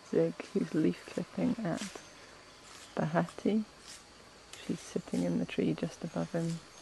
Zig, who's leaf clipping at Badihi. She's sitting in the tree just above him,